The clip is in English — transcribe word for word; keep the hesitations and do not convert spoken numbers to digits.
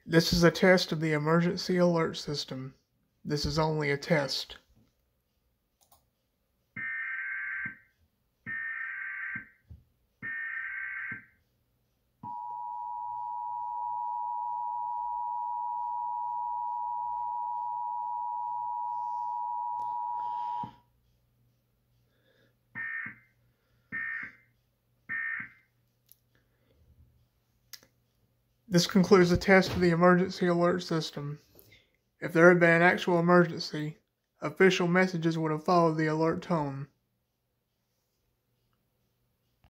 This is a test of the emergency alert system. This is only a test. This concludes the test of the emergency alert system. If there had been an actual emergency, official messages would have followed the alert tone.